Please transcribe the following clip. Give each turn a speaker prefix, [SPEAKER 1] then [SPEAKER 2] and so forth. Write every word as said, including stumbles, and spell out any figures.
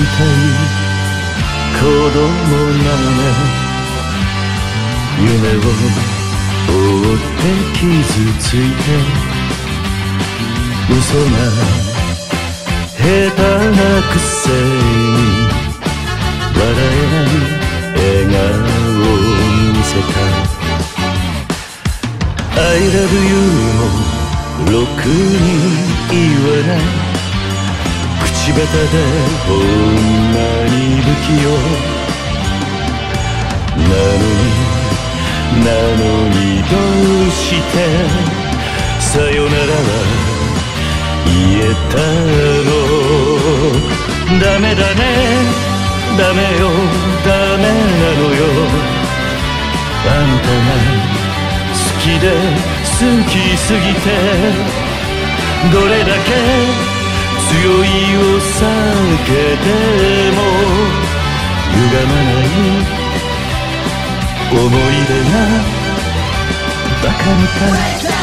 [SPEAKER 1] 子供なのね。夢を追って傷ついて嘘が下手なくせに笑えない笑顔を見せた。 I love you もろくに言わない。口下手でほんまに不器用なのになのにどうしてさよならは言えたの。ダメだねダメよダメなのよ。あんたが好きで好きすぎてどれだけ強いを避けても歪まない思い出がバカみたい。